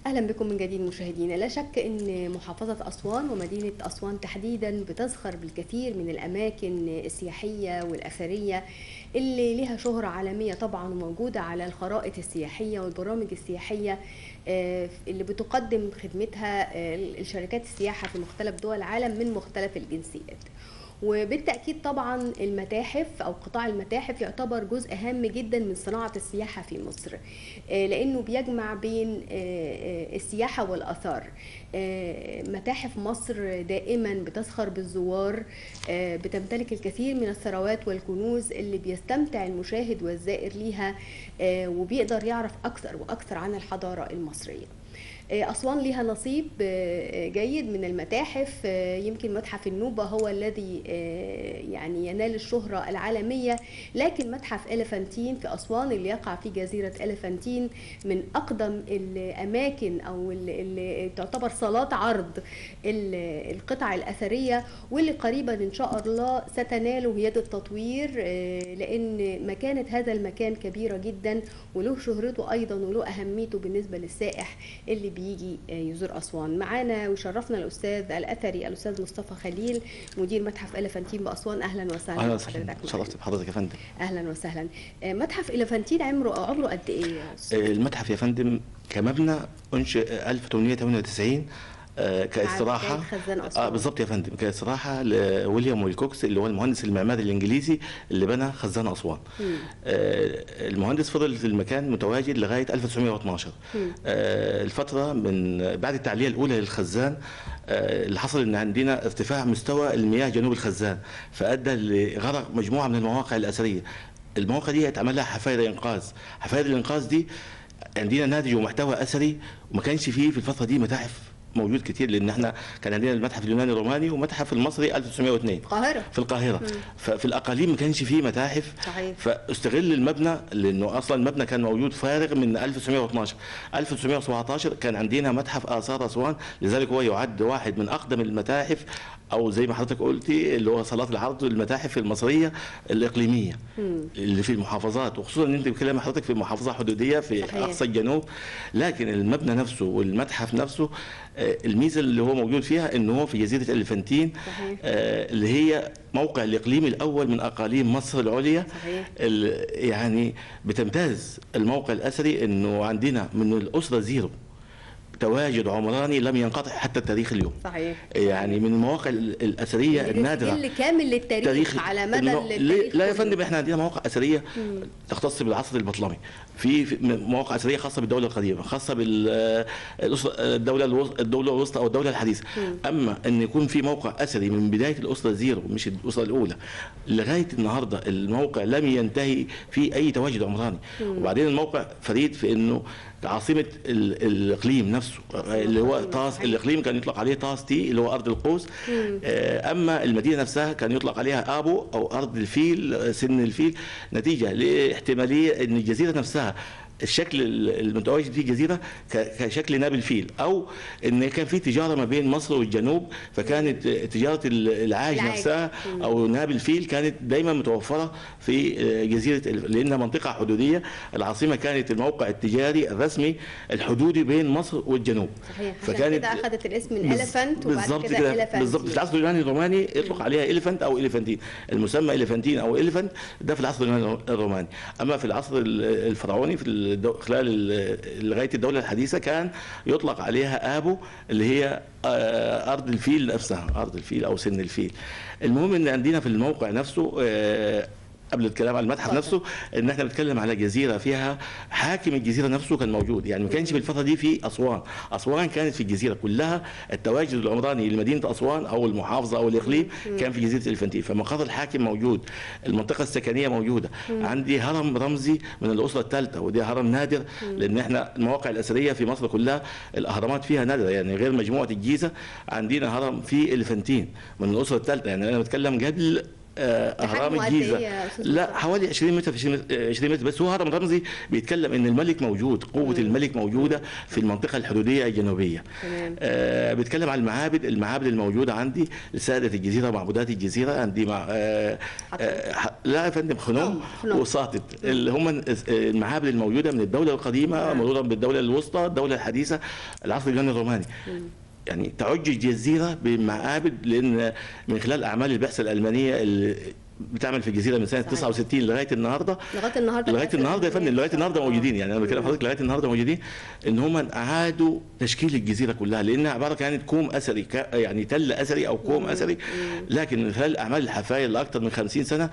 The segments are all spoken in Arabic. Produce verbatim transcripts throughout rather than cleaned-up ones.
أهلا بكم من جديد مشاهدينا. لا شك أن محافظة أسوان ومدينة أسوان تحديدا بتزخر بالكثير من الأماكن السياحية والأثرية اللي لها شهرة عالمية طبعا، وموجودة على الخرائط السياحية والبرامج السياحية اللي بتقدم خدمتها الشركات السياحة في مختلف دول العالم من مختلف الجنسيات. وبالتأكيد طبعا المتاحف أو قطاع المتاحف يعتبر جزء هام جدا من صناعة السياحة في مصر، لأنه بيجمع بين السياحة والآثار. متاحف مصر دائما بتزخر بالزوار، بتمتلك الكثير من الثروات والكنوز اللي بيستمتع المشاهد والزائر ليها، وبيقدر يعرف أكثر وأكثر عن الحضارة المصرية. أسوان لها نصيب جيد من المتاحف. يمكن متحف النوبة هو الذي يعني ينال الشهرة العالمية، لكن متحف إليفانتين في أسوان اللي يقع في جزيرة إليفانتين من أقدم الأماكن أو اللي تعتبر صالات عرض القطع الأثرية، واللي قريبا إن شاء الله ستنال يد التطوير، لأن مكانة هذا المكان كبيرة جدا وله شهرته أيضا وله أهميته بالنسبة للسائح اللي بيجي يزور أسوان. معانا وشرفنا الأستاذ الأثري الأستاذ مصطفى خليل مدير متحف إليفانتين بأسوان. أهلا وسهلا. أهلا وسهلا، شرفت بحضرتك يا فندم. أهلا وسهلا. متحف إليفانتين عمره عمره قد إيه؟ المتحف يا فندم كمبنى أنشئ ألف وثمانمائة وثمانية وتسعين آه كاستراحه. اه بالظبط يا فندم، كاستراحه لويليام ويلكوكس اللي هو المهندس المعماري الانجليزي اللي بنى خزان اسوان. آه المهندس فضل في المكان متواجد لغايه ألف وتسعمائة واثناشر. آه الفتره من بعد التعليه الاولى للخزان آه اللي حصل ان عندنا ارتفاع مستوى المياه جنوب الخزان، فادى لغرق مجموعه من المواقع الاثريه. المواقع دي اتعمل لها حفاير انقاذ. حفاير الانقاذ دي عندنا ناتج ومحتوى اثري، وما كانش فيه في الفتره دي متاحف موجود كتير، لان احنا كان عندنا المتحف اليوناني الروماني ومتحف المصري ألف وتسعمائة واثنين القاهره في القاهره. مم. ففي الاقاليم ما كانش فيه متاحف. صحيح. فاستغل المبنى، لانه اصلا المبنى كان موجود فارغ من ألف وتسعمائة واثناشر. ألف وتسعمائة وسبعطاشر كان عندنا متحف اثار اسوان، لذلك هو يعد واحد من اقدم المتاحف، او زي ما حضرتك قلتي اللي هو صالات العرض المتاحف المصريه الاقليميه. مم. اللي في المحافظات، وخصوصا ان انت بتتكلم حضرتك في محافظه حدوديه في صحيح. اقصى الجنوب. لكن المبنى نفسه والمتحف نفسه الميزه اللي هو موجود فيها ان هو في جزيره إليفانتين، آه اللي هي موقع الاقليم الاول من اقاليم مصر العليا. صحيح. يعني بتمتاز الموقع الاثري انه عندنا من الاسره زيرو تواجد عمراني لم ينقطع حتى التاريخ اليوم. صحيح. يعني من المواقع الاثريه يعني النادره اللي كامل للتاريخ تاريخ على مدى التاريخ. لا يا فندم، احنا عندنا مواقع اثريه مم. تختص بالعصر البطلمي، في مواقع اثريه خاصه بالدوله القديمه، خاصه بالدوله الدوله الوسطى او الدوله الحديثه. مم. اما ان يكون في موقع اثري من بدايه الاسره زيرو، مش الاسره الاولى، لغايه النهارده الموقع لم ينتهي في اي تواجد عمراني. مم. وبعدين الموقع فريد في انه عاصمه الاقليم نفسه اللي هو طاس، الاقليم كان يطلق عليه طاس تي اللي هو ارض القوس. اما المدينه نفسها كان يطلق عليها ابو او ارض الفيل، سن الفيل، نتيجه لاحتماليه ان الجزيره نفسها الشكل المتواجد فيه جزيره كشكل ناب الفيل، او ان كان في تجاره ما بين مصر والجنوب، فكانت تجاره العاج نفسها او ناب الفيل كانت دايما متوفره في جزيره، لانها منطقه حدوديه. العاصمه كانت الموقع التجاري الرسمي الحدودي بين مصر والجنوب. صحيح. فكانت كده اخذت الاسم من إليفانت، وبعد كده إليفانتين. بالظبط. في العصر اليوناني الروماني يطلق عليها إليفانت او إليفانتين. المسمى إليفانتين او إليفانت ده في العصر اليوناني الروماني. اما في العصر الفرعوني في خلال لغايه الدوله الحديثه كان يطلق عليها ابو اللي هي ارض الفيل نفسها، ارض الفيل او سن الفيل. المهم ان عندنا في الموقع نفسه قبل الكلام على المتحف نفسه ان احنا بنتكلم على جزيره فيها حاكم الجزيره نفسه كان موجود. يعني ما كانش في الفتره دي في اسوان، اسوان كانت في الجزيره كلها. التواجد العمراني لمدينه اسوان او المحافظه او الاقليم كان في جزيره إليفانتين، فمقر الحاكم موجود، المنطقه السكنيه موجوده. عندي هرم رمزي من الاسره الثالثه، ودي هرم نادر لان احنا المواقع الاثريه في مصر كلها الاهرامات فيها نادره، يعني غير مجموعه الجيزه عندنا هرم في إليفانتين من الاسره الثالثه. يعني انا بتكلم قبل اهرام الجيزه لا حوالي عشرين متر في عشرين متر بس. هو هرم رمزي بيتكلم ان الملك موجود، قوه مم. الملك موجوده في المنطقه الحدوديه الجنوبيه. آه بيتكلم عن المعابد، المعابد الموجوده عندي لساده الجزيره ومعبودات الجزيره عندي مع آه آه لا يا فندم خنوم وساطط اللي هم المعابد الموجوده من الدوله القديمه مرورا بالدوله الوسطى الدوله الحديثه العصر اليوناني الروماني. مم. يعني تعج الجزيره بمعابد، لان من خلال اعمال البعثه الالمانيه اللي بتعمل في الجزيره من سنه تسعة وستين لغايه النهارده لغايه النهارده لغايه النهارده يا فندم لغايه النهارده موجودين. يعني انا بكلم حضرتك لغايه النهارده موجودين ان هم اعادوا تشكيل الجزيره كلها، لانها عباره كانت كوم اثري يعني تل اثري او كوم اثري، لكن من خلال اعمال الحفاير لاكثر من خمسين سنه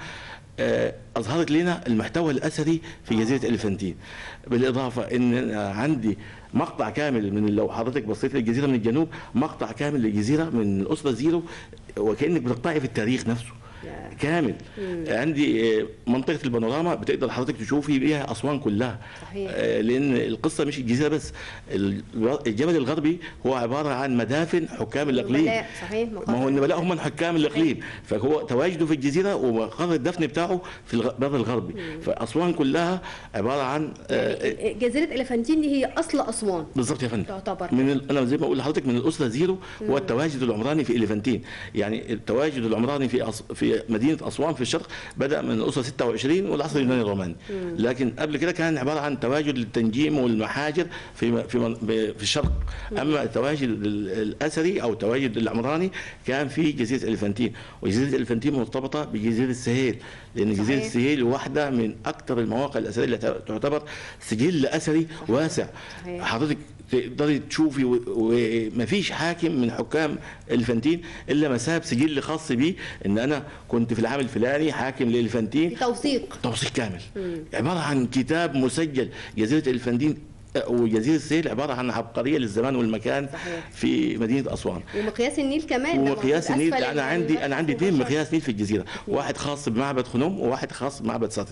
اظهرت لنا المحتوى الاثري في جزيره اليفنتين. بالاضافه ان عندي مقطع كامل من، لو حضرتك بصيت للجزيره من الجنوب، مقطع كامل للجزيره من الاسره زيرو، وكانك بتقطعي في التاريخ نفسه كامل. مم. عندي منطقه البانوراما بتقدر حضرتك تشوفي بيها اسوان كلها. صحيح. لان القصه مش الجزيره بس، الجبل الغربي هو عباره عن مدافن حكام الاقليم. صحيح. ما هو النبلاء هم حكام الاقليم، فهو تواجده في الجزيره ومقر الدفن بتاعه في البر الغربي. مم. فاسوان كلها عباره عن يعني جزيره اليفنتين دي هي اصل اسوان بالظبط يا فندم. تعتبر من ال... انا زي ما بقول لحضرتك من الاسره زيرو هو التواجد العمراني في اليفنتين. يعني التواجد العمراني في أص... في مدينه اسوان في الشرق بدا من الاسره ستة وعشرين والعصر اليوناني الروماني، لكن قبل كده كان عباره عن تواجد للتنجيم والمحاجر في في في الشرق. اما التواجد الاثري او التواجد العمراني كان في جزيره اليفنتين، وجزيره اليفنتين مرتبطه بجزيره السهيل، لان صحيح. جزيره السهيل واحده من اكثر المواقع الاثريه اللي تعتبر سجل اثري صحيح. واسع. صحيح. حضرتك تقدري تشوفي ومفيش حاكم من حكام اليفنتين الا ما ساب سجل خاص بيه ان انا كنت في العام الفلاني حاكم لليفنتين، توثيق توثيق كامل. مم. عباره عن كتاب مسجل. جزيره اليفنتين وجزيره السهيل عباره عن عبقريه للزمان والمكان. صحيح. في مدينه اسوان. ومقياس النيل كمان. ومقياس النيل انا عندي انا عندي اثنين مقياس نيل في الجزيره، مم. واحد خاص بمعبد خنوم وواحد خاص بمعبد ساطط.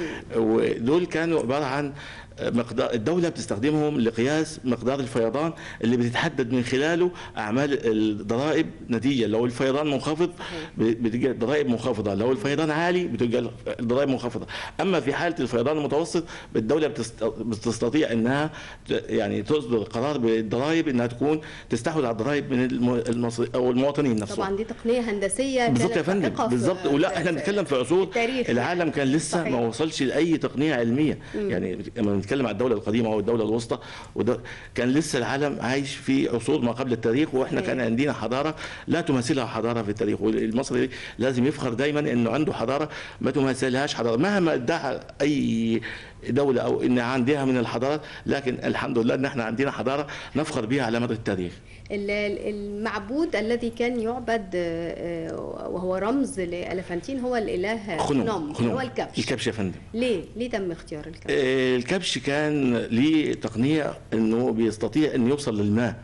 ودول كانوا عباره عن مقدار الدولة بتستخدمهم لقياس مقدار الفيضان اللي بتتحدد من خلاله أعمال الضرائب نتيجة. لو الفيضان منخفض بتلقى الضرائب منخفضة، لو الفيضان عالي بتلقى الضرائب منخفضة. أما في حالة الفيضان المتوسط الدولة بتستطيع أنها يعني تصدر قرار بالضرائب أنها تكون تستحوذ على الضرائب من المصري أو المواطنين نفسهم. طبعا دي تقنية هندسية بالظبط يا فندم بالظبط. ولا احنا بنتكلم في عصور العالم كان لسه صحيح. ما وصلش لأي تقنية علمية. مم. يعني نتكلم عن الدوله القديمه او الدوله الوسطى، وده كان لسه العالم عايش في عصور ما قبل التاريخ، واحنا كان عندنا حضاره لا تماثلها حضاره في التاريخ. والمصري لازم يفخر دايما انه عنده حضاره ما تماثلهاش حضاره مهما ادعى اي دوله او ان عندها من الحضارات، لكن الحمد لله ان احنا عندنا حضاره نفخر بها على مدى التاريخ. المعبود الذي كان يعبد وهو رمز لليفنتين هو الاله خنوم، خنوم. هو الكبش. الكبش يا فندم. ليه؟ ليه تم اختيار الكبش؟ الكبش كان ليه تقنيه انه بيستطيع انه يوصل للماء.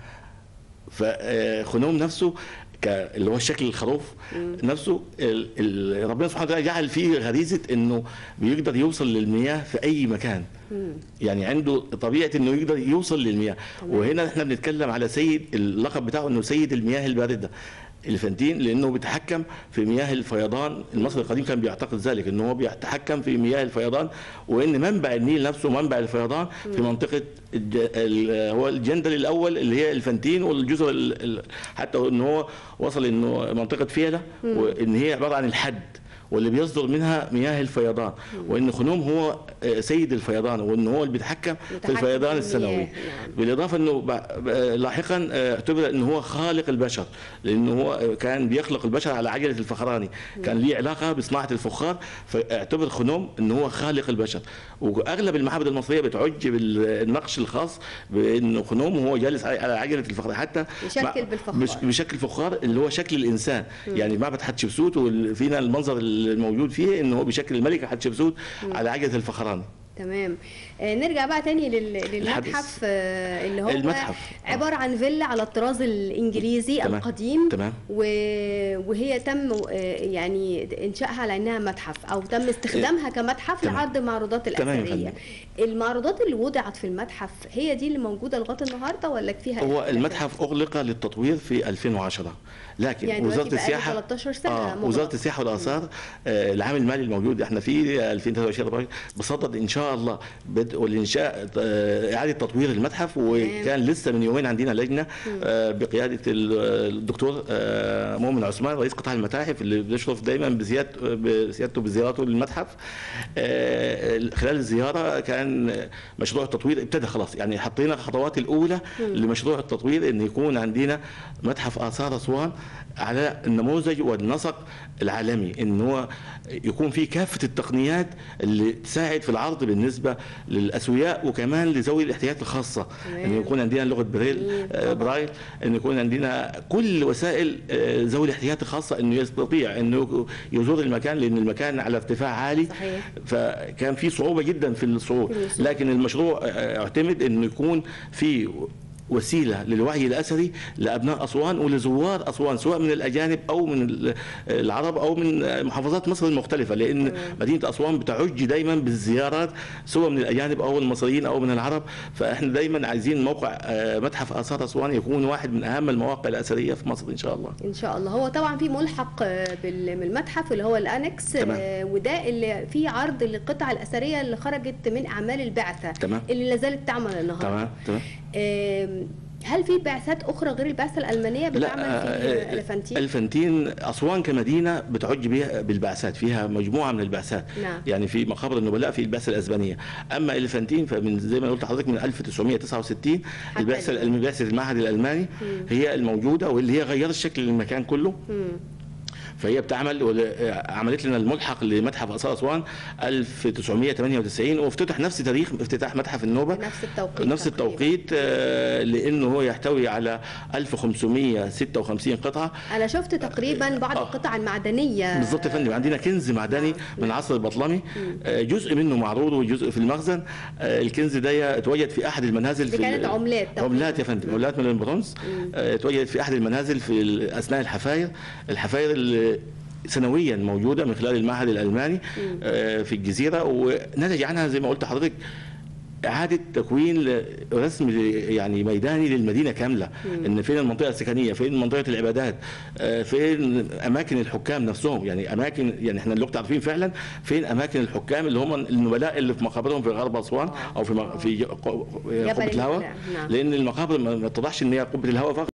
فخنوم نفسه اللي هو الشكل الخروف مم. نفسه ربنا سبحانه وتعالى جعل فيه غريزه انه بيقدر يوصل للمياه في اي مكان. مم. يعني عنده طبيعه انه يقدر يوصل للمياه. تمام. وهنا احنا بنتكلم على سيد، اللقب بتاعه انه سيد المياه البارده اليفنتين، لانه بيتحكم في مياه الفيضان. المصري القديم كان بيعتقد ذلك انه هو بيتحكم في مياه الفيضان، وان منبع النيل نفسه منبع الفيضان مم. في منطقه هو الجندل الاول اللي هي اليفنتين، والجزر حتى ان هو وصل انه منطقه فيلة وان هي عباره عن الحد واللي بيصدر منها مياه الفيضان، وان خنوم هو سيد الفيضان وان هو اللي بيتحكم في الفيضان السنوي. نعم. بالاضافه انه لاحقا اعتبر انه هو خالق البشر، لانه هو كان بيخلق البشر على عجله الفخراني، كان ليه علاقه بصناعه الفخار، فاعتبر خنوم انه هو خالق البشر. واغلب المعابد المصريه بتعج بالنقش الخاص بانه خنوم هو جالس على عجله الفخار، حتى بشكل بالفخار بشكل فخار اللي هو شكل الانسان. م. يعني معبد حتشبسوت وفينا المنظر الموجود فيه انه هو بشكل الملكه حتشبسوت على عجله الفخراني. تمام. آه نرجع بقى تاني لل- للمتحف، آه اللي هو المتحف عباره عن فيلا على الطراز الانجليزي تمام. القديم. تمام. و- وهي تم آه يعني انشائها على انها متحف، او تم استخدامها كمتحف تمام. لعرض معروضات تمام يا الاثريه. فندم. المعروضات اللي وضعت في المتحف هي دي اللي موجوده لغايه النهارده ولا فيها هو اختلافات؟ المتحف اغلق للتطوير في ألفين وعشرة، لكن يعني وزاره دلوقتي بقاله السياحه ثلاثة عشر سنة آه مغلق. وزاره السياحه والاثار آه العام المالي الموجود احنا فيه ألفين وثلاثة وعشرين بصدد ان شاء الله بدء الانشاء آه اعاده تطوير المتحف، وكان لسه من يومين عندنا لجنه آه بقياده الدكتور آه مؤمن عثمان رئيس قطاع المتاحف اللي بيشرف دايما بزيادته بزيادته بزيارته للمتحف. آه خلال الزياره كان مشروع التطوير ابتدى خلاص، يعني حطينا الخطوات الاولى لمشروع التطوير ان يكون عندنا متحف اثار اسوان على النموذج والنسق العالمي، ان هو يكون فيه كافه التقنيات اللي تساعد في العرض بالنسبه للاسوياء وكمان لذوي الاحتياجات الخاصه، ان يكون عندنا لغه بريل آه برايل، ان يكون عندنا كل وسائل آه ذوي الاحتياجات الخاصه انه يستطيع انه يزور المكان، لان المكان على ارتفاع عالي. صحيح. فكان في صعوبه جدا في الصعود، لكن المشروع اعتمد انه يكون في وسيله للوعي الاثري لابناء اسوان ولزوار اسوان، سواء من الاجانب او من العرب او من محافظات مصر المختلفه، لان مدينه اسوان بتعج دايما بالزيارات سواء من الاجانب او المصريين او من العرب. فاحنا دايما عايزين موقع متحف اثار اسوان يكون واحد من اهم المواقع الاثريه في مصر ان شاء الله. ان شاء الله. هو طبعا في ملحق بالمتحف اللي هو الانكس، وده اللي فيه عرض للقطع الاثريه اللي خرجت من اعمال البعثه. تمام. اللي لا زالت تعمل النهارده. تمام تمام. هل في بعثات اخرى غير البعثه الالمانيه بتعمل في الفانتين؟ الفانتين اسوان كمدينه بتعج بها بالبعثات، فيها مجموعه من البعثات. نعم. يعني في مقابر النبلاء في البعثه الاسبانيه، اما الفانتين فمن زي ما قلت لحضرتك من ألف وتسعمائة وتسعة وستين البعثه البعثه المعهد الالماني مم. هي الموجوده واللي هي غيرت شكل المكان كله. مم. فهي بتعمل عملت لنا الملحق لمتحف اثار اسوان ألف وتسعمائة وثمانية وتسعين، وافتتح نفس تاريخ افتتاح متحف النوبه نفس التوقيت نفس التوقيت آه لانه هو يحتوي على ألف وخمسمائة وستة وخمسين قطعه. انا شفت تقريبا بعض آه القطع المعدنيه. بالظبط يا فندم، عندنا كنز معدني من العصر البطلمي، آه جزء منه معروض وجزء في المخزن. آه الكنز ده اتوجد في احد المنازل دي في كانت عملات عملات يا فندم، عملات من البرونز. آه اتوجدت في احد المنازل في اثناء الحفاير الحفاير اللي سنويا موجوده من خلال المعهد الالماني في الجزيره، ونتج عنها زي ما قلت لحضرتك اعاده تكوين رسم يعني ميداني للمدينه كامله. مم. ان فين المنطقه السكنيه، فين منطقه العبادات، فين اماكن الحكام نفسهم، يعني اماكن يعني احنا اللي عارفين فعلا فين اماكن الحكام اللي هم النبلاء اللي في مقابرهم في غرب اسوان او في في قبه الهواء. نعم. لان المقابر ما اتضحش ان هي قبه الهواء فقط،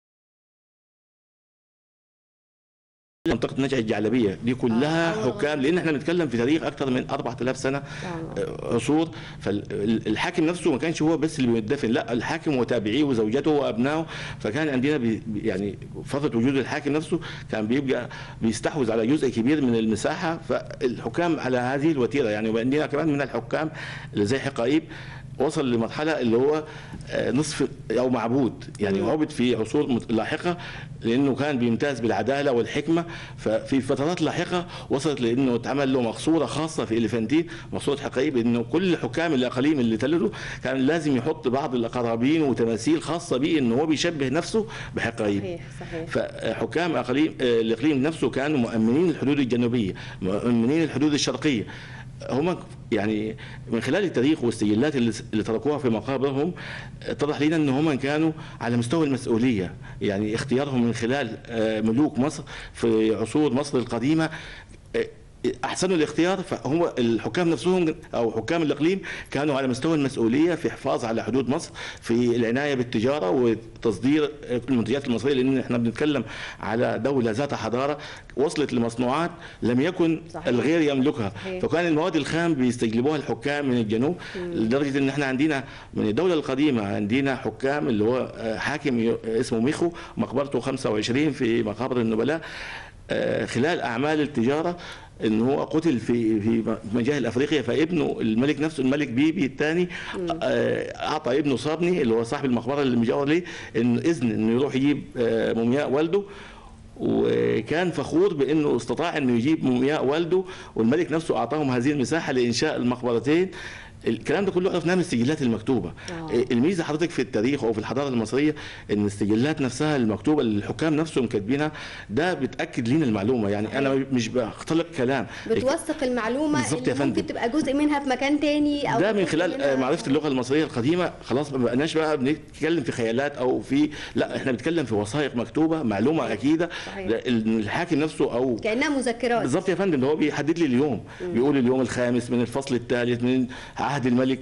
منطقة نجع الجعلبية دي كلها آه حكام، لأن احنا بنتكلم في تاريخ أكثر من أربعة آلاف سنة آه عصور. فالحاكم نفسه ما كانش هو بس اللي بيدفن، لا الحاكم وتابعيه وزوجته وأبنائه. فكان عندنا بي يعني فترة وجود الحاكم نفسه كان بيبقى بيستحوذ على جزء كبير من المساحة. فالحكام على هذه الوتيرة يعني، وعندنا كمان من الحكام اللي زي حقائب وصل لمرحلة اللي هو نصف أو معبود، يعني عبد في عصور لاحقة لأنه كان بيمتاز بالعدالة والحكمة. ففي فترات لاحقة وصلت لأنه اتعمل له مقصورة خاصة في إليفانتين، مقصورة حقائب، إنه كل حكام الأقاليم اللي تلدوا كان لازم يحط بعض القرابين وتماثيل خاصة به إنه هو بيشبه نفسه بحقائب. صحيح صحيح. فحكام أقاليم الإقليم نفسه كانوا مؤمنين الحدود الجنوبية، مؤمنين الحدود الشرقية. هم يعني من خلال التاريخ والسجلات اللي تركوها في مقابرهم اتضح لنا ان هم كانوا على مستوى المسؤوليه، يعني اختيارهم من خلال ملوك مصر في عصور مصر القديمه احسنوا الاختيار. فهم الحكام نفسهم او حكام الاقليم كانوا على مستوى المسؤوليه في الحفاظ على حدود مصر، في العنايه بالتجاره وتصدير المنتجات المصريه، لان احنا بنتكلم على دوله ذات حضاره وصلت لمصنوعات لم يكن صحيح. الغير يملكها. صحيح. فكان المواد الخام بيستجلبوها الحكام من الجنوب، مم. لدرجه ان احنا عندنا من الدوله القديمه عندنا حكام اللي هو حاكم اسمه ميخو مقبرته خمسة وعشرين في مقابر النبلاء خلال اعمال التجاره ان هو قتل في في مجاهل افريقيا. فابنه الملك نفسه الملك بيبي الثاني اعطى ابنه صابني اللي هو صاحب المقبره اللي مجاور ليه انه اذن انه يروح يجيب مومياء والده، وكان فخور بانه استطاع انه يجيب مومياء والده، والملك نفسه اعطاهم هذه المساحه لانشاء المقبرتين الكلام ده كله عرفناه من السجلات المكتوبه. آه. الميزه حضرتك في التاريخ او في الحضاره المصريه ان السجلات نفسها المكتوبه اللي الحكام نفسهم كاتبينها ده بتاكد لنا المعلومه، يعني صحيح. انا مش بختلق كلام، بتوثق المعلومه اللي ممكن تبقى جزء منها في مكان تاني، او ده من خلال معرفه اللغه المصريه القديمه. خلاص ما بقناش بقى بنتكلم في خيالات او في، لا احنا بنتكلم في وثائق مكتوبه، معلومه صحيح. اكيده صحيح. الحاكم نفسه او كانها مذكرات بالظبط يا فندم، هو بيحدد لي اليوم، مم. بيقول اليوم الخامس من الفصل الثالث من عهد الملك،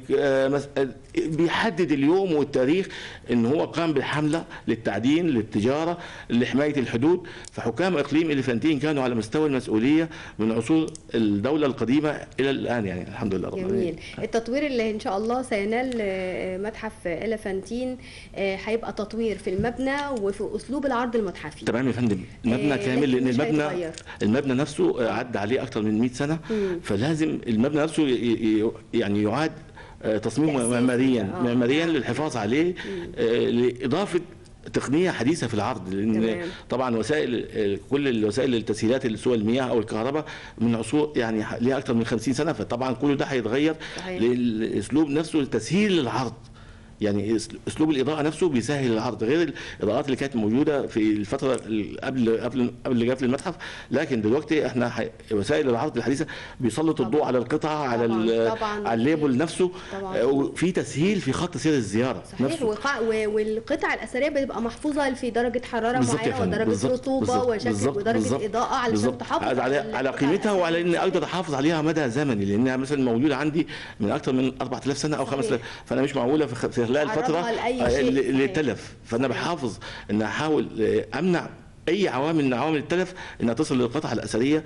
بيحدد اليوم والتاريخ ان هو قام بالحمله للتعدين للتجاره لحمايه الحدود. فحكام اقليم اليفانتين كانوا على مستوى المسؤوليه من عصور الدوله القديمه الى الان، يعني الحمد لله رب العالمين. جميل. التطوير اللي ان شاء الله سينال متحف اليفانتين هيبقى تطوير في المبنى وفي اسلوب العرض المتحفي. تمام يا فندم، المبنى كامل، لان المبنى المبنى نفسه عدى عليه اكثر من مئة سنه، مم. فلازم المبنى نفسه يعني يعاد تصميمه معماريا آه. معماريا للحفاظ عليه، آه لاضافه تقنيه حديثه في العرض، لان تمام. طبعا وسائل كل الوسائل التسهيلات سواء المياه او الكهرباء من عصور يعني ليها اكثر من خمسين سنه، فطبعا كل ده هيتغير للاسلوب نفسه لتسهيل العرض. يعني اسلوب الاضاءه نفسه بيسهل العرض غير الاضاءات اللي كانت موجوده في الفتره قبل قبل قبل جفل المتحف. لكن دلوقتي احنا حي... وسائل العرض الحديثه بيسلط الضوء على القطعه، على طبعاً على الليبل نفسه، وفي تسهيل في خط سير الزياره صحيح نفسه. وقع... والقطع الاثريه بتبقى محفوظه في درجه حراره معينه ودرجه رطوبه وشكل ودرجه اضاءه علشان تحافظ على على قيمتها، وعلى اني اقدر احافظ عليها مدى زمني، لانها مثلا موجوده عندي من اكثر من أربعة آلاف سنه او خمسة آلاف، فانا مش معقوله في خلال فتره اللي تلف. فانا بحافظ ان احاول امنع اي عوامل من عوامل التلف انها تصل للقطعه الاثريه.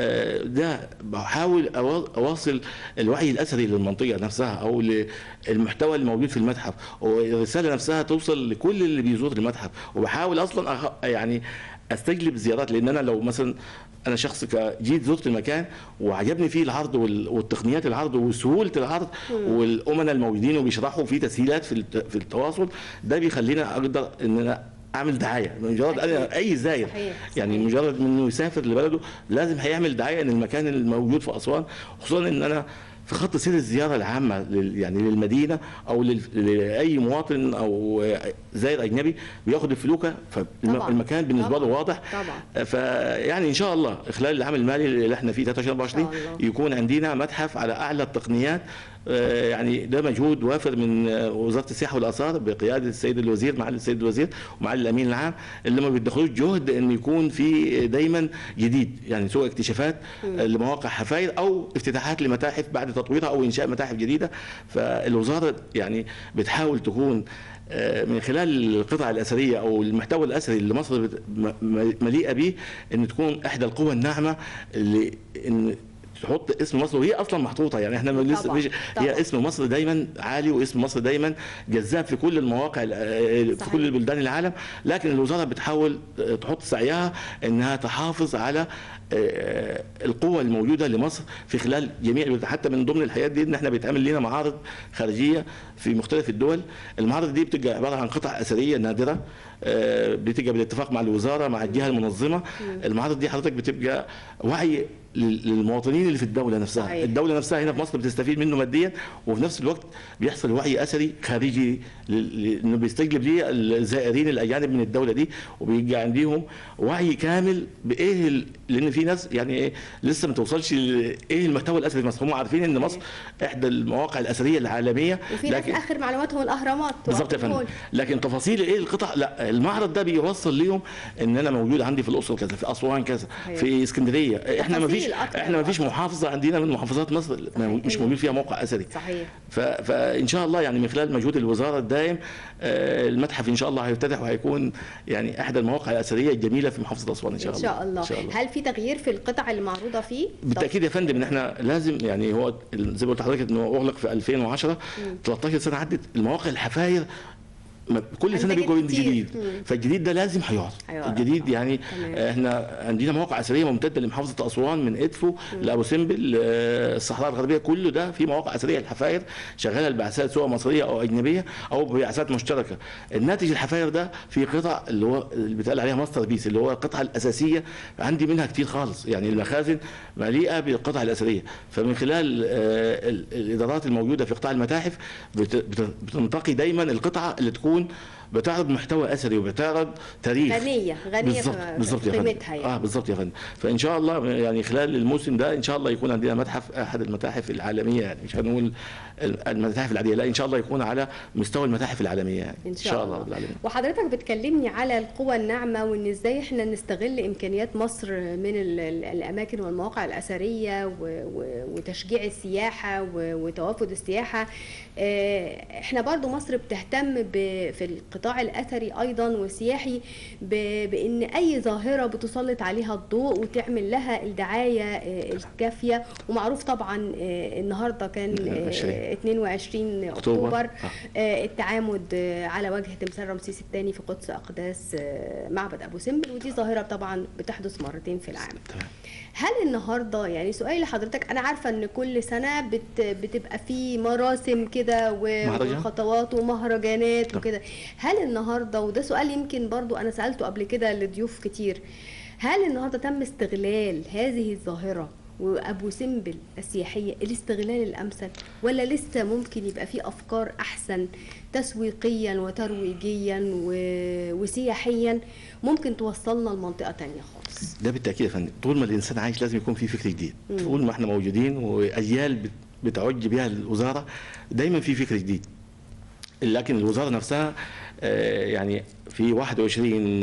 ده بحاول اواصل الوعي الاثري للمنطقه نفسها او للمحتوى الموجود في المتحف، والرساله نفسها توصل لكل اللي بيزور المتحف. وبحاول اصلا يعني استجلب زيارات، لان انا لو مثلا انا شخص جيت زرت المكان وعجبني فيه العرض والتقنيات العرض وسهوله العرض والامناء الموجودين وبيشرحوا فيه تسهيلات في التواصل، ده بيخلينا اقدر ان انا اعمل دعايه. مجرد انا اي زاير يعني مجرد انه يسافر لبلده لازم هيعمل دعايه ان المكان الموجود في اسوان، خصوصا ان انا في خط سير الزياره العامه يعني للمدينه او لاي مواطن او زائر اجنبي بياخد الفلوكه، فالمكان بالنسبه له واضح طبعا. فيعني ان شاء الله خلال العام المالي اللي احنا فيه ثلاثة عشر أربعة وعشرين يكون عندنا متحف على اعلى التقنيات. يعني ده مجهود وافر من وزاره السياحه والاثار بقياده السيد الوزير معالي السيد الوزير ومعالي الامين العام، اللي ما بيدخلوش جهد ان يكون في دايما جديد، يعني سواء اكتشافات لمواقع حفاير او افتتاحات لمتاحف بعد تطويرها او انشاء متاحف جديده. فالوزاره يعني بتحاول تكون من خلال القطع الاثريه او المحتوى الاثري اللي مصر مليئه به ان تكون احدى القوى الناعمه اللي ان تحط اسم مصر، وهي اصلا محطوطه. يعني احنا لسه مش هي اسم مصر دايما عالي، واسم مصر دايما جذاب في كل المواقع في كل البلدان العالم، لكن الوزاره بتحاول تحط سعيها انها تحافظ على القوه الموجوده لمصر في خلال جميع، حتى من ضمن الحاجات دي ان احنا بيتعمل لنا معارض خارجيه في مختلف الدول. المعارض دي بتبقى عباره عن قطع اثريه نادره بتبقى بالاتفاق مع الوزاره مع الجهه المنظمه. المعارض دي حضرتك بتبقى وعي للمواطنين اللي في الدوله نفسها. صحيح. الدوله نفسها هنا في مصر بتستفيد منه ماديا، وفي نفس الوقت بيحصل وعي اثري خارجي انه بيستجلب ليه الزائرين الاجانب من الدوله دي، وبيجي عندهم وعي كامل بايه، لان في ناس يعني ايه لسه ما توصلش ايه المحتوى الاثري في مصر. هم عارفين ان مصر احدى المواقع الاثريه العالميه، وفي ناس اخر معلوماتهم الاهرامات بالظبط يا فندم، لكن تفاصيل ايه القطع لا، المعرض ده بيوصل لهم ان انا موجود عندي في الاقصر كذا، في اسوان كذا، في اسكندريه. احنا ما فيش احنا ما فيش محافظه عندنا من محافظات مصر مش موجود فيها موقع اثري. صحيح. فان شاء الله يعني من خلال مجهود الوزاره الدائم المتحف ان شاء الله هيفتتح وهيكون يعني احدى المواقع الاثريه الجميله في محافظه اسوان ان شاء الله. ان شاء الله. إن شاء الله. هل في تغيير في القطع اللي معروضه فيه؟ بالتاكيد يا فندم، ان احنا لازم يعني هو زي ما قلت لحضرتك انه اغلق في ألفين وعشرة، ثلاثة عشر سنه عدت، المواقع الحفاير كل سنه بيجوا جديد، فالجديد ده لازم هيقعد. الجديد يعني تمام. احنا عندنا مواقع اثريه ممتده لمحافظه اسوان من ادفو لابو سمبل، الصحراء الغربيه، كله ده في مواقع اثريه الحفاير شغاله البعثات سواء مصريه او اجنبيه او بعثات مشتركه. الناتج الحفاير ده في قطع اللي هو اللي بيتقال عليها ماستر بيس، اللي هو القطعه الاساسيه عندي منها كتير خالص، يعني المخازن مليئه بالقطع الاثريه. فمن خلال الادارات الموجوده في قطاع المتاحف بتنتقي دايما القطعه اللي تكون بتعرض محتوى اثري وبتعرض تاريخ غنيه غنيه بالظبط بالظبط يا فندم. يعني. اه بالظبط يا فندم. فان شاء الله يعني خلال الموسم ده ان شاء الله يكون عندنا متحف، احد المتاحف العالميه، يعني مش هنقول المتاحف العاديه، لا ان شاء الله يكون على مستوى المتاحف العالميه يعني. ان شاء, إن شاء الله رب العالمين. وحضرتك بتكلمني على القوى الناعمه وان ازاي احنا نستغل امكانيات مصر من الاماكن والمواقع الاثريه وتشجيع السياحه وتوافد السياحه. احنا برضو مصر بتهتم في القطاع الاثري ايضا والسياحي بان اي ظاهره بتسلط عليها الضوء وتعمل لها الدعايه الكافيه. ومعروف طبعا النهارده كان اثنين وعشرين اكتوبر التعامد على وجه تمثال رمسيس الثاني في قدس اقداس معبد ابو سمبل، ودي ظاهره طبعا بتحدث مرتين في العام. هل النهارده يعني سؤالي لحضرتك، انا عارفه ان كل سنه بت بتبقى في مراسم كده وخطوات ومهرجانات وكده، هل النهارده، وده سؤال يمكن برضو انا سالته قبل كده لضيوف كتير، هل النهارده تم استغلال هذه الظاهره وابو سمبل السياحيه الاستغلال الامثل، ولا لسه ممكن يبقى في افكار احسن تسويقيا وترويجيا وسياحيا ممكن توصلنا لمنطقه ثانيه خالص؟ ده بالتاكيد يا فندم، طول ما الانسان عايش لازم يكون في فكر جديد. مم. طول ما احنا موجودين واجيال بتعج بها الوزاره دايما في فكر جديد. لكن الوزاره نفسها يعني في واحد وعشرين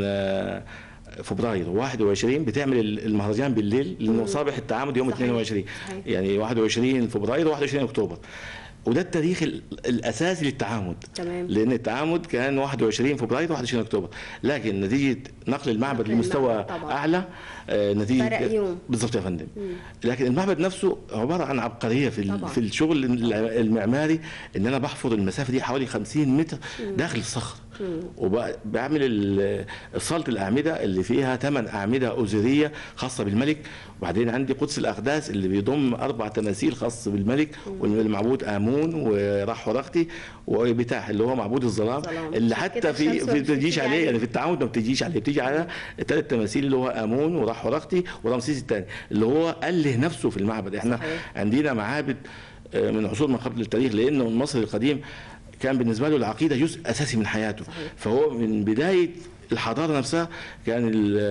فبراير واحد وعشرين بتعمل المهرجان بالليل، لانه صابح التعامد يوم صحيح. اثنين وعشرين صحيح. يعني واحد وعشرين فبراير وواحد وعشرين اكتوبر، وده التاريخ الاساسي للتعامد. تمام. لان التعامد كان واحد وعشرين فبراير وواحد وعشرين اكتوبر، لكن نتيجه نقل المعبد لمستوى اعلى آه نتيجه بالظبط يا فندم. مم. لكن المعبد نفسه عباره عن عبقريه في طبعا. في الشغل المعماري، ان انا بحفر المسافه دي حوالي خمسين متر مم. داخل الصخر، وبعمل صاله الاعمده اللي فيها ثمان اعمده ازوريه خاصه بالملك، وبعدين عندي قدس الاقداس اللي بيضم اربع تماثيل خاصه بالملك والمعبود امون وراح ورختي وبتاع اللي هو معبود الظلام، اللي حتى في في بتجيش عليه يعني في التعامد ما بتجيش عليه، بتيجي على الثلاث تماثيل اللي هو امون وراح ورختي ورمسيس الثاني اللي هو اله نفسه في المعبد. احنا صحيح. عندنا معابد من عصور ما قبل التاريخ، لانه المصري القديم كان بالنسبه له العقيده جزء اساسي من حياته. صحيح. فهو من بدايه الحضاره نفسها كان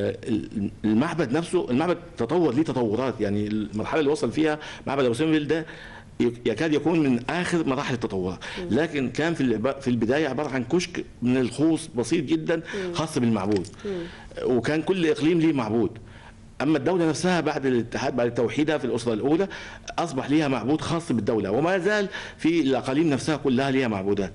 المعبد نفسه، المعبد تطور ليه تطورات، يعني المرحله اللي وصل فيها معبد ابو سمبل ده يكاد يكون من اخر مراحل التطورات، لكن كان في في البدايه عباره عن كشك من الخوص بسيط جدا خاص بالمعبود، وكان كل اقليم ليه معبود. اما الدوله نفسها بعد الاتحاد بعد توحيدها في الاسره الاولى اصبح ليها معبود خاص بالدوله، وما زال في الاقاليم نفسها كلها ليها معبودات.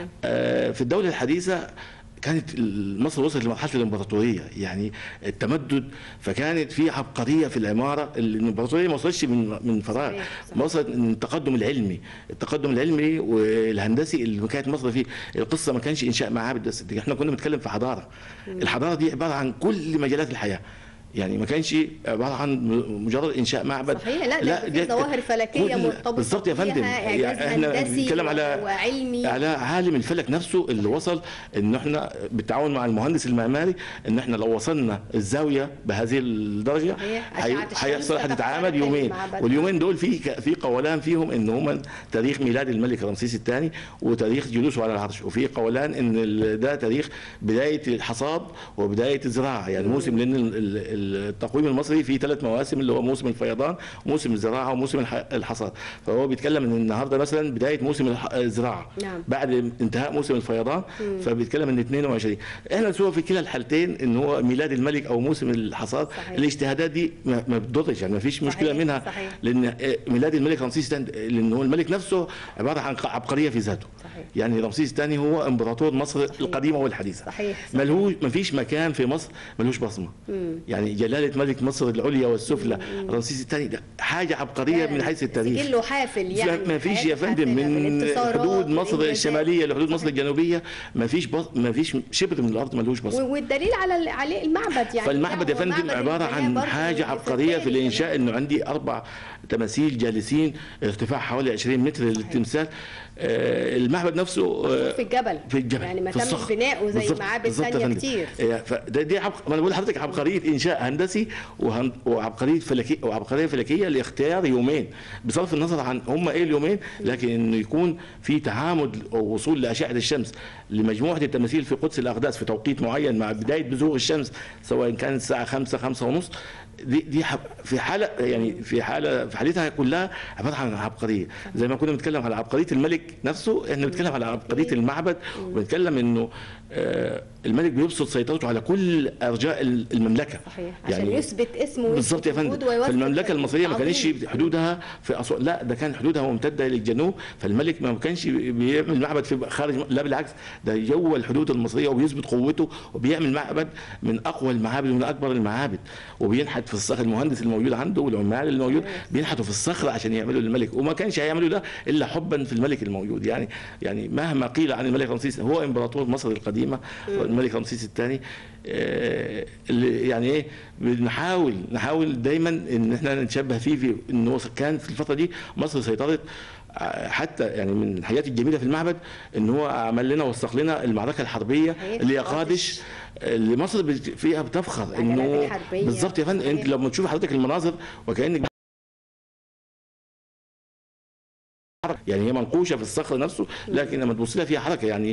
آه في الدوله الحديثه كانت مصر وصلت لمرحله الامبراطوريه، يعني التمدد، فكانت في عبقريه في العماره. الامبراطوريه ما وصلتش من من فراغ، وصلت من التقدم العلمي، التقدم العلمي والهندسي اللي كانت مصر فيه. القصه ما كانش انشاء معابد بس، احنا كنا بنتكلم في حضاره. الحضاره دي عباره عن كل مجالات الحياه، يعني ما كانش عباره عن مجرد انشاء معبد. صحيح. لا, لا دي ظواهر فلكيه مرتبطه بالظبط يا فندم. يعني احنا بنتكلم على وعلمي على عالم الفلك نفسه اللي وصل ان احنا بالتعاون مع المهندس المعماري ان احنا لو وصلنا الزاويه بهذه الدرجه هيحصل هتتعامد يومين، واليومين دول في في قولان فيهم ان هم تاريخ ميلاد الملك رمسيس الثاني وتاريخ جلوسه على العرش، وفي قولان ان ده تاريخ بدايه الحصاد وبدايه الزراعه، يعني موسم، لان التقويم المصري فيه ثلاث مواسم اللي هو موسم الفيضان وموسم الزراعه وموسم الحصاد. فهو بيتكلم ان النهارده مثلا بدايه موسم الزراعه. نعم. بعد انتهاء موسم الفيضان. مم. فبيتكلم ان اثنين وعشرين. احنا نسوى في كلا الحالتين ان هو ميلاد الملك او موسم الحصاد. صحيح. الاجتهادات دي ما بتضرش، يعني ما فيش مشكله منها. صحيح. لان ميلاد الملك رمسيس الثاني، لان هو الملك نفسه عباره عن عبقريه في ذاته. صحيح. يعني رمسيس الثاني هو امبراطور مصر. صحيح. القديمه والحديثه. صحيح. ملهوش ما فيش مكان في مصر ملهوش بصمه. مم. يعني يعني جلاله ملك مصر العليا والسفلى رمسيس الثاني ده حاجه عبقريه من حيث التاريخ. سجله حافل يعني، ما فيش يا فندم من حدود مصر الشماليه لحدود مصر الجنوبيه ما فيش بص... ما فيش شبر من الارض ملوش بصر. والدليل على عليه المعبد يعني. فالمعبد يا فندم عباره عن حاجه عبقريه في الانشاء، انه عندي اربع تماثيل جالسين ارتفاع حوالي عشرين متر للتمثال. آه المعبد نفسه آه في الجبل في الجبل يعني ما تمش بناؤه زي معابد ثانيه كتير. فده دي عبق... انا بقول لحضرتك عبقريه انشاء هندسي وهن... وعبقريه فلكيه وعبقريه فلكيه لاختيار يومين بصرف النظر عن هم ايه اليومين، لكن انه يكون في تعامد او وصول لاشعه الشمس لمجموعه التماثيل في قدس الاقداس في توقيت معين مع بدايه بزوغ الشمس سواء كانت الساعه خمسة خمسة ونص. دي دي في حاله يعني في حاله في حالتها كلها عباره عن عبقريه. زي ما كنا بنتكلم على عبقريه الملك نفسه، احنا بنتكلم على عبقريه المعبد، وبنتكلم انه الملك بيبسط سيطرته على كل ارجاء المملكه. صحيح، عشان يعني يثبت اسمه بالظبط يا فندم. فالمملكه المصريه ما كانش حدودها في أسوان، لا ده كان حدودها ممتده للجنوب، فالملك ما كانش بيعمل معبد في خارج، لا بالعكس ده جوه الحدود المصريه وبيثبت قوته وبيعمل معبد من اقوى المعابد ومن اكبر المعابد، وبينحت في الصخر. المهندس الموجود عنده والعمال الموجود بينحتوا في الصخر عشان يعملوا للملك، وما كانش هيعملوا ده الا حبا في الملك الموجود. يعني يعني مهما قيل عن الملك رمسيس هو امبراطور مصر القديمه الملك رمسيس الثاني، اللي يعني ايه بنحاول نحاول دايما ان احنا نتشبه فيه في انه كان في الفتره دي مصر سيطرت. حتى يعني من الحاجات الجميله في المعبد ان هو عمل لنا وثق لنا المعركه الحربيه اللي هي قادش اللي مصر فيها بتفخر انه بالظبط يا فندم. انت لما تشوف حضرتك المناظر وكانك يعني هي منقوشه في الصخر نفسه، لكن لما تبص لها فيها حركه. يعني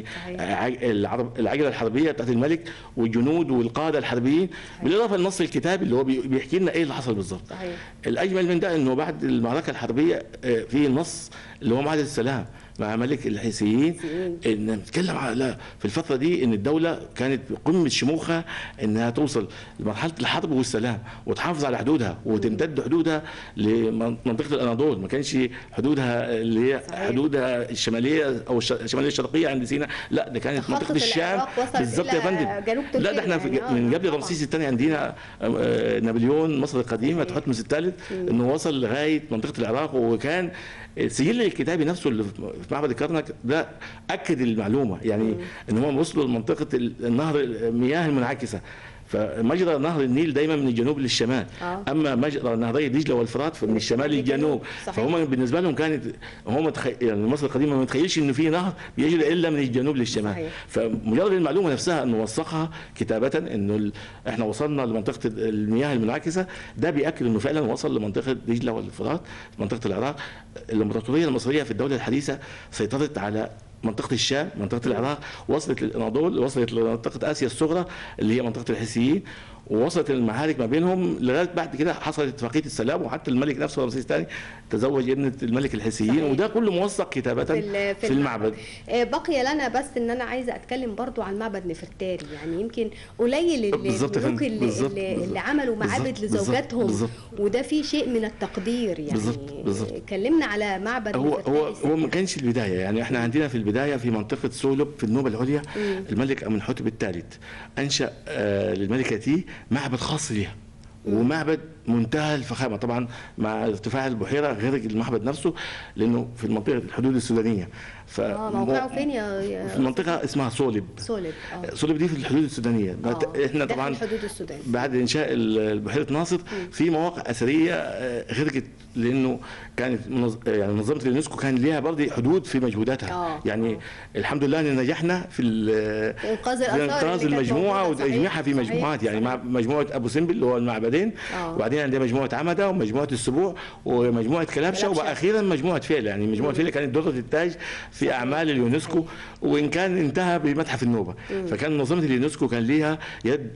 العجله الحربيه بتاعت الملك والجنود والقاده الحربيين، بالاضافه للنص الكتابي اللي هو بيحكي لنا ايه اللي حصل بالظبط. الاجمل من ده انه بعد المعركه الحربيه في النص اللي هو معاهده السلام مع ملك الحيثيين، ان نتكلم على في الفتره دي ان الدوله كانت بقمه شموخها انها توصل لمرحله الحرب والسلام وتحافظ على حدودها وتمتد حدودها لمنطقه الاناضول. ما كانش حدودها اللي هي حدودها الشماليه او الشماليه الشرقيه عند سيناء، لا ده كانت منطقه الشام بالظبط يا فندم. لا ده احنا يعني من قبل رمسيس الثاني عندنا نابليون مصر القديمه تحتمس الثالث انه وصل لغايه منطقه العراق، وكان السجل الكتابي نفسه اللي في معبد الكرنك ده اكد المعلومه. يعني مم. ان هم وصلوا لمنطقه النهر المياه المنعكسه، فمجرى نهر النيل دايما من الجنوب للشمال. آه. اما مجرى نهري دجله والفرات فمن الشمال للجنوب. فهم بالنسبه لهم كانت هم تخ... يعني مصر القديمه ما تخيلش انه في نهر بيجري الا من الجنوب للشمال. صحيح. فمجرد المعلومه نفسها انه وثقها كتابه انه ال... احنا وصلنا لمنطقه المياه المنعكسه، ده بياكد انه فعلا وصل لمنطقه دجله والفرات منطقه العراق. الامبراطوريه المصريه في الدوله الحديثه سيطرت على منطقة الشام، منطقة العراق، وصلت للأناضول، وصلت لمنطقة آسيا الصغرى اللي هي منطقة الحيثيين، ووصلت المعارك ما بينهم لغايه بعد كده حصلت اتفاقيه السلام، وحتى الملك نفسه رمسيس الثاني تزوج ابنه الملك الحيثيين، وده كله موثق كتابه في, في المعبد. بقي لنا بس ان انا عايزه اتكلم برضو عن معبد نفرتاري. يعني يمكن قليل الملوك اللي, بالزبط اللي, بالزبط اللي عملوا معابد لزوجاتهم، بالزبط وده في شيء من التقدير. يعني بالزبط بالزبط كلمنا على معبد هو نفرتاري. هو هو ما كانش البدايه. يعني احنا عندنا في البدايه في منطقه سولب في النوبه العليا مم. الملك امنحتب الثالث انشا آه للملكه تي معبد خاص بها، ومعبد منتهى الفخامه طبعا مع ارتفاع البحيره غير المعبد نفسه لانه في المنطقه الحدود السودانيه. ف اه موقعه فين يا في منطقه اسمها سولب. سولب اه سولب دي في الحدود السودانيه. آه. احنا طبعا في الحدود السودانيه بعد انشاء بحيره ناصر في مواقع اثريه غرقت لانه كانت منظ... يعني منظمه اليونسكو كان ليها برضه حدود في مجهوداتها. آه. يعني آه. الحمد لله ان نجحنا في انقاذ انقاذ المجموعه وتجميعها في مجموعات. يعني مع مجموعه ابو سمبل اللي هو المعبدين، آه. وبعدين عندنا مجموعه عمده ومجموعه السبوع ومجموعه كلبشه، واخيرا مجموعه فيله. يعني مجموعه فيله كانت دره التاج في اعمال اليونسكو، وان كان انتهى بمتحف النوبه. مم. فكان منظمه اليونسكو كان ليها يد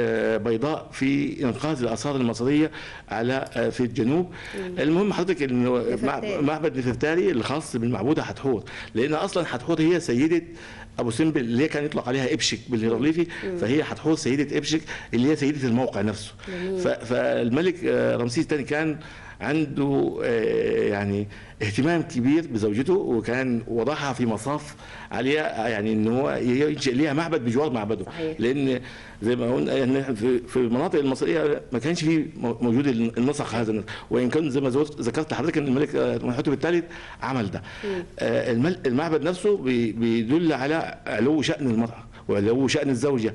بيضاء في انقاذ الاثار المصريه على في الجنوب. مم. المهم حضرتك انه معبد نفرتاري الخاص بالمعبوده حتحور، لان اصلا حتحور هي سيده ابو سمبل اللي هي كان يطلق عليها ابشك بالهيروغليفي، فهي حتحور سيده ابشك اللي هي سيده الموقع نفسه. مم. فالملك رمسيس الثاني كان عنده يعني اهتمام كبير بزوجته، وكان وضعها في مصاف عليها، يعني ان هو ينشئ ليها معبد بجوار معبده. صحيح. لان زي ما قلنا يعني في في المناطق المصريه ما كانش في موجود النسق هذا، وان كان زي ما ذكرت لحضرتك ان الملك منحوتب الثالث عمل ده. المعبد نفسه بيدل على علو شأن المرأة وعلو شأن الزوجة،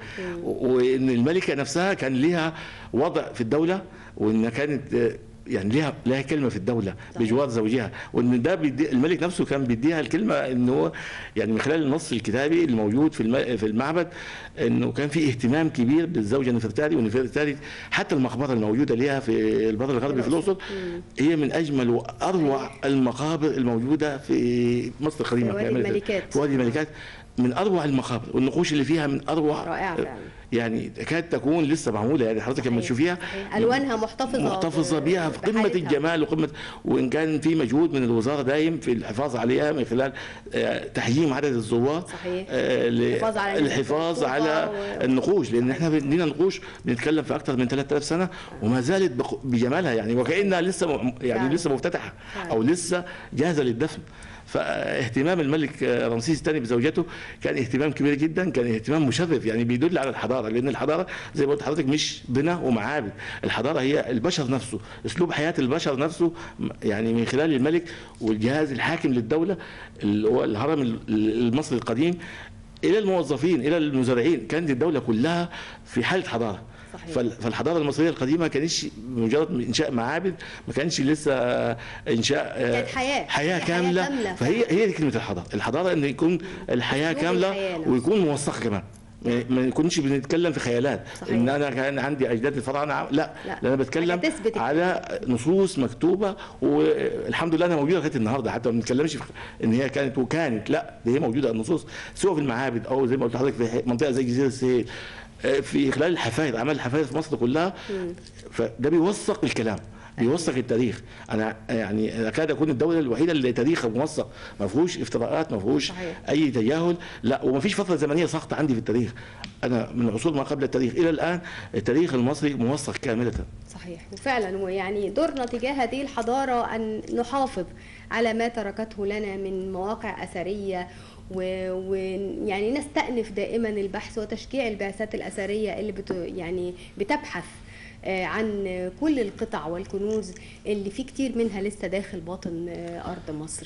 وان الملكه نفسها كان ليها وضع في الدوله، وان كانت يعني ليها لها كلمه في الدوله بجوار زوجها، وان ده بيدي الملك نفسه كان بيديها الكلمه، ان هو يعني من خلال النص الكتابي الموجود في في المعبد انه كان في اهتمام كبير بالزوجه نفرتاري. ونفرتاري حتى المقبره الموجوده ليها في البر الغربي في الاقصر هي من اجمل واروع المقابر الموجوده في مصر القديمه، في وادي الملكات. في وادي الملكات من اروع المقابر، والنقوش اللي فيها من اروع، رائعه فعلا، يعني تكاد تكون لسه معموله، يعني حضرتك لما تشوفيها الوانها محتفظه محتفظه بيها في قمه الجمال وقمه، وان كان في مجهود من الوزاره دايم في الحفاظ عليها من خلال تحجيم عدد الزوار. صحيح. الحفاظ على الحفاظ على و... النقوش، لان احنا عندنا نقوش بنتكلم في اكثر من ثلاثة آلاف سنه وما زالت بجمالها، يعني وكانها لسه يعني فعلا. لسه مفتتحه او لسه جاهزه للدفن. فاهتمام الملك رمسيس الثاني بزوجته كان اهتمام كبير جدا، كان اهتمام مشرف، يعني بيدل على الحضاره، لان الحضاره زي ما قلت لحضرتك مش بناء ومعابد، الحضاره هي البشر نفسه، اسلوب حياه البشر نفسه، يعني من خلال الملك والجهاز الحاكم للدوله اللي هو الهرم المصري القديم الى الموظفين الى المزارعين، كانت الدوله كلها في حاله حضاره. صحيح. فالحضاره المصريه القديمه ما كانتش مجرد انشاء معابد، ما كانش لسه انشاء كانت حياه حياه كامله, كاملة. فهي هي دي كلمه الحضاره، الحضاره ان يكون الحياه كامله ويكون موثق كمان، ما نكونش بنتكلم في خيالات. صحيح. ان انا كان عندي اجداد الفراعنه، لا لا, لا انا بتكلم على نصوص مكتوبه، والحمد لله انا موجوده لغايه النهارده، حتى ما بنتكلمش ان هي كانت وكانت، لا دي هي موجوده النصوص، سواء في المعابد او زي ما قلت لحضرتك في منطقه زي جزيره السهيل، في خلال الحفاير، اعمال الحفاير في مصر كلها. فده بيوثق الكلام، بيوثق التاريخ. انا يعني اكاد اكون الدوله الوحيده اللي تاريخها موثق، ما فيهوش افتراءات، ما فيهوش اي تجاهل، لا، وما فيش فتره زمنيه ساقطه عندي في التاريخ. انا من عصور ما قبل التاريخ الى الان التاريخ المصري موثق كامله. صحيح، وفعلا ويعني دورنا تجاه هذه الحضاره ان نحافظ على ما تركته لنا من مواقع اثريه، ويعني نستأنف دائما البحث وتشجيع البعثات الأثرية اللي بت يعني بتبحث عن كل القطع والكنوز اللي في كتير منها لسه داخل باطن أرض مصر.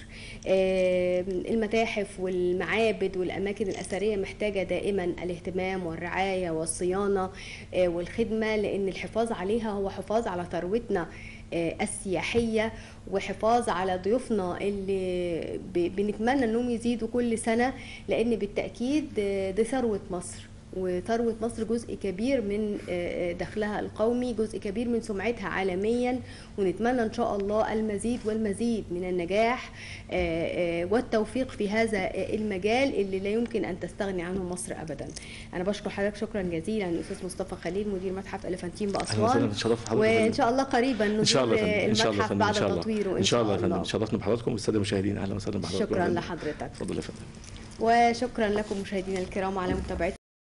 المتاحف والمعابد والأماكن الأثرية محتاجة دائما الاهتمام والرعاية والصيانة والخدمة، لأن الحفاظ عليها هو حفاظ على ثروتنا السياحية، وحفاظ على ضيوفنا اللي بنتمنى انهم يزيدوا كل سنة، لان بالتأكيد دي ثروة مصر، وثروة مصر جزء كبير من دخلها القومي، جزء كبير من سمعتها عالميا، ونتمنى ان شاء الله المزيد والمزيد من النجاح والتوفيق في هذا المجال اللي لا يمكن ان تستغني عنه مصر ابدا. انا بشكر حضرتك شكرا جزيلا الاستاذ مصطفى خليل مدير متحف الفانتين باسوان، وان شاء الله قريبا نزور المتحف بعد تطويره ان شاء الله. ان شاء الله شرفنا بحضراتكم والساده المشاهدين، اهلا وسهلا بحضراتكم. شكرا لحضرتك. اتفضل يا فندم. وشكرا لكم مشاهدينا الكرام على متابعتكم.